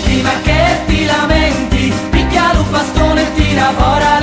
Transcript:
Ma che ti lamenti, picchia un bastone e tira fuori